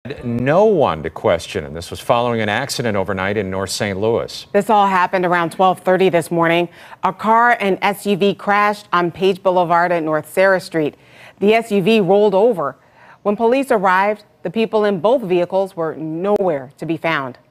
No one to question, and this was following an accident overnight in North St. Louis. This all happened around 12:30 this morning. A car and SUV crashed on Page Boulevard at North Sarah Street. The SUV rolled over. When police arrived, the people in both vehicles were nowhere to be found.